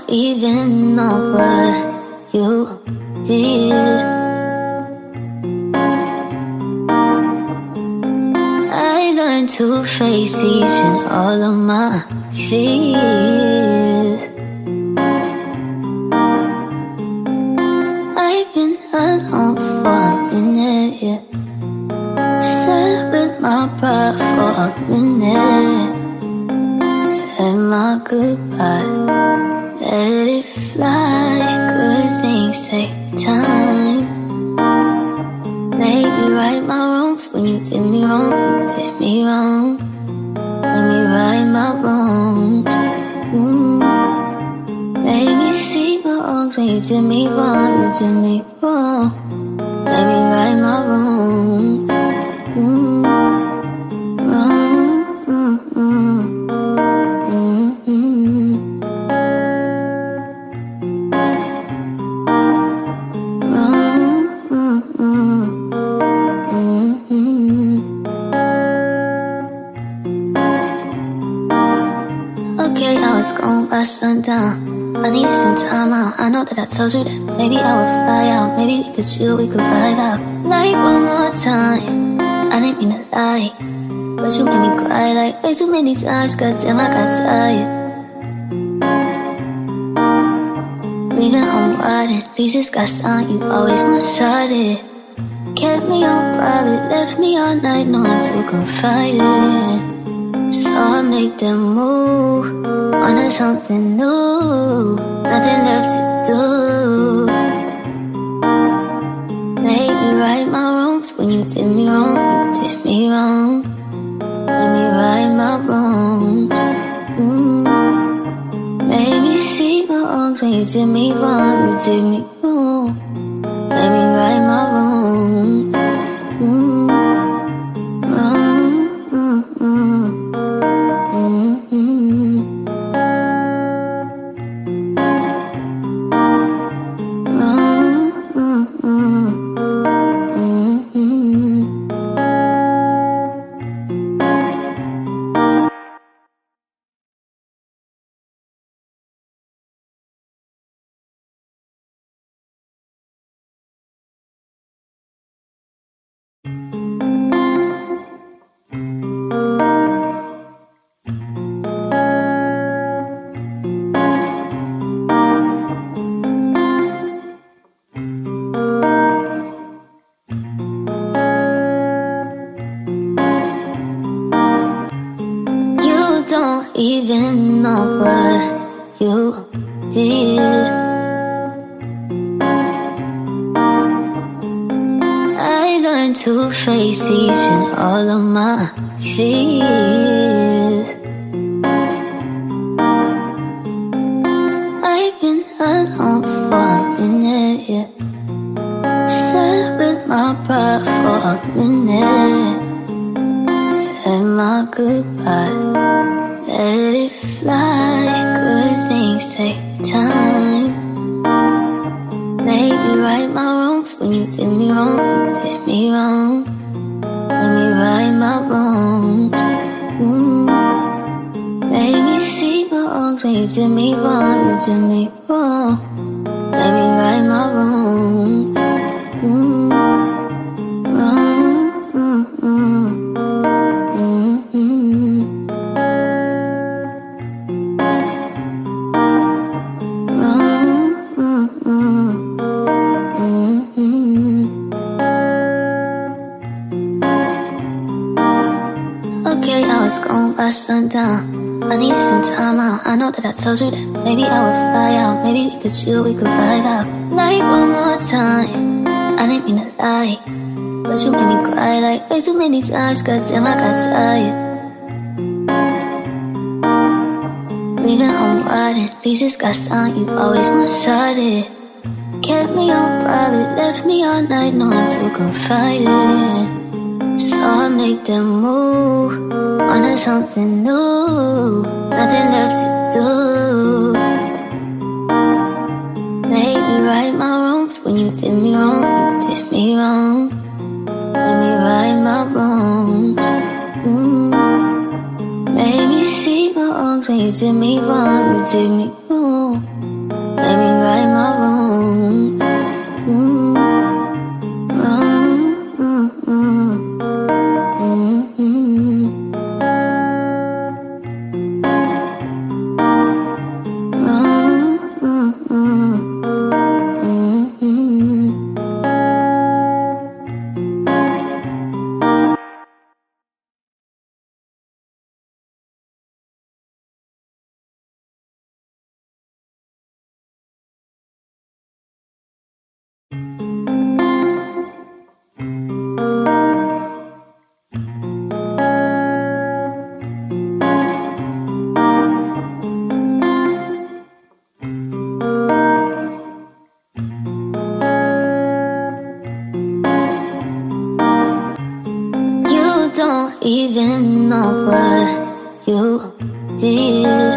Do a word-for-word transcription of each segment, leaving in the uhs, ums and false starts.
even know what you did. I learned to face each and all of my fears. I've been alone for a minute, yeah. Sat with my pride for a minute. Said my goodbyes, let it fly. Good things take time. Maybe right my wrongs when you did me wrong, you did me wrong. Let me right my wrongs. Mm. Made me see my wrongs when you did me wrong, you did me wrong. Let me right my wrongs. Mm. Wrong. Mm-mm. Mm-mm. Wrong. Mm-mm. Okay, I was gone by sundown. I needed some time out. I know that I told you that maybe I would fly out. Maybe we could chill, we could vibe out. Like one more time. I didn't mean to lie, but you made me cry like way too many times. Goddamn, I got tired. Leaving home wide, at least it's got something you always one-sided. Kept me on private, left me all night, no one to confide in. So I make them move, wanted something new, nothing left to do. Made me right my wrongs when you did me wrong, you did me wrong. Made me right my wrongs. Mm. Made me see my wrongs when you did me wrong, you did me wrong. Made me right my wrongs. Mm. Wrong. Mm-mm. Even know what you did. I learned to face each and all of my fears. I've been alone for a minute, yeah. Sat with my pride for a minute. Said my goodbyes, let it fly. Good things take time. Maybe right my wrongs when you did me wrong, you did me wrong. Let me right my wrongs. Mm. Made me see my wrongs when you did me wrong, you did me wrong. Let me right my wrongs. Mm. Wrong. Mm-mm. Okay, I was gone by sundown. I needed some time out. I know that I told you that maybe I would fly out. Maybe we could chill, we could vibe out. Like one more time. I didn't mean to lie, but you made me cry like way too many times. Goddamn, I got tired. Leaving home wide, at least it's got something you always one-sided. Kept me on private, left me all night, no one to confide in. So I make them move, wanted something new, nothing left to do. Made me right my wrongs when you did me wrong, you did me wrong. Made me right my wrongs. Mm. Made me see my wrongs when you did me wrong, you did me wrong. Don't even know what you did.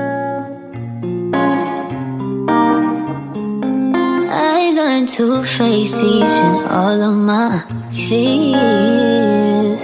I learned to face each and all of my fears.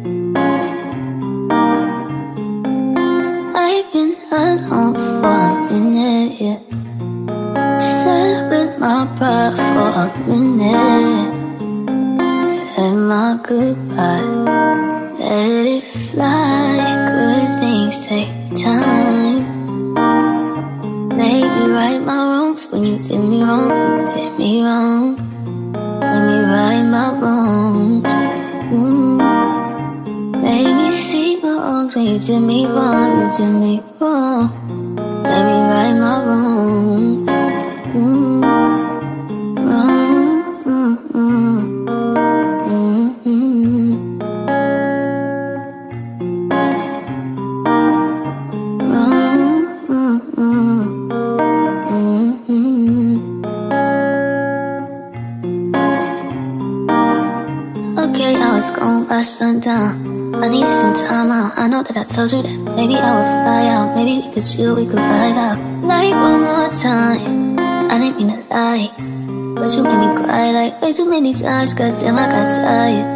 I've been alone for a minute, yeah. Sat with my pride for a minute. Said my goodbyes, let it fly. Good things take time. Maybe right my wrongs when you did me wrong. You did me wrong. Let me right my wrongs. mm. Made me see my wrongs when you did me wrong. You did me wrong. Let me right my wrongs. mm. Wrong. Mm-mm. Okay, I was gone by sundown. I needed some time out. I know that I told you that maybe I would fly out. Maybe we could chill, we could vibe out. Like one more time. I didn't mean to lie, but you made me cry like way too many times. Goddamn, I got tired.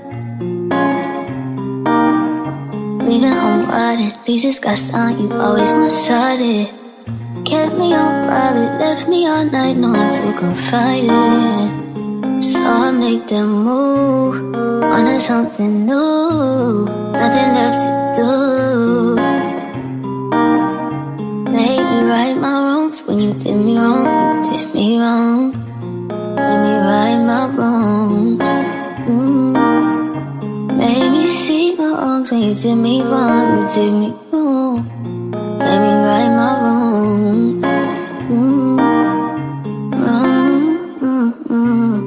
Leaving home wide, at least it's got signed. You always one-sided. Kept me on private, left me all night, no one to confide in. So I make them move, wanted something new, nothing left to do. Made me right my wrongs when you did me wrong. You did me wrong. Let me right my wrongs. mm. Made me see my wrongs when you did me wrong. You did me wrong. Let me right my wrongs. mm. Wrong. Mm-mm.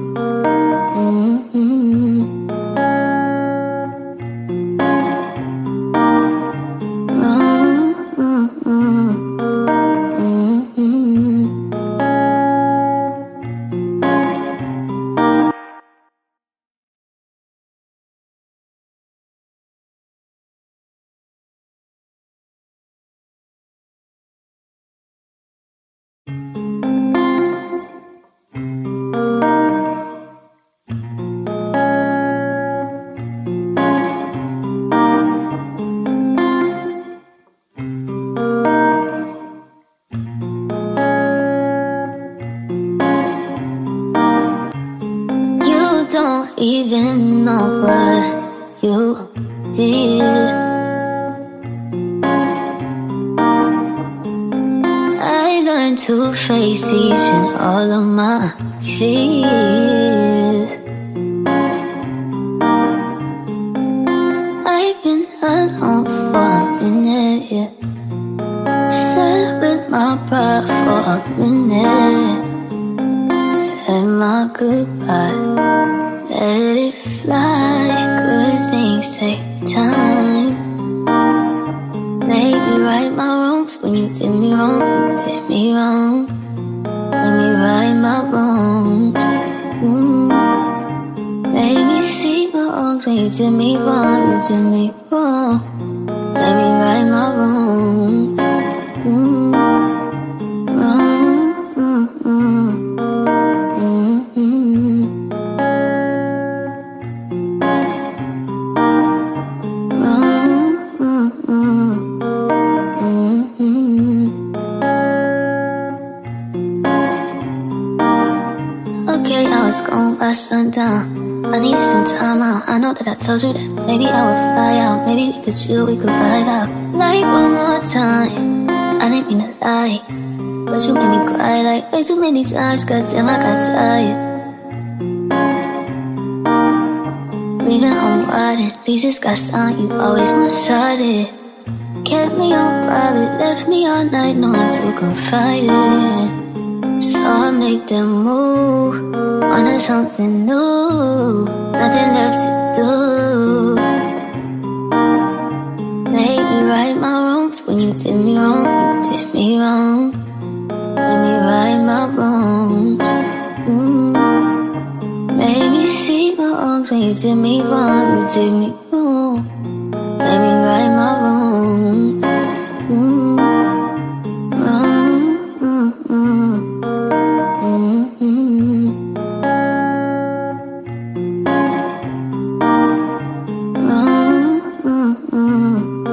Don't even know what you did. I learned to face each and all of my fears. I've been alone for a minute, yeah. Sat with my pride for a minute. Said my goodbyes, let it fly. Good things take time. Maybe right my wrongs when you did me wrong. You did me wrong. Let me right my wrongs. mm. Made me see my wrongs when you did me wrong. You did me wrong. Let me right my wrongs. mm. Wrong. Mm-mm. Okay, I was gone by sundown. I needed some time out. I know that I told you that maybe I would fly out. Maybe we could chill, we could vibe out. Like one more time. I didn't mean to lie, but you made me cry like way too many times. Goddamn, I got tired. Leaving home wide, at least it's got signed. You always one-sided. Kept me on private, left me all night, no one to confide in. So I make them move, wanted something new, nothing left to do. Make me right my wrongs when you did me wrong, you did me wrong. Let me right my wrongs. Mm. Made me see my wrongs when you did me wrong, you did me wrong. Let me right my wrongs. Mm. Wrong. Mm-mm. Mm-mm. Wrong. Mm-mm.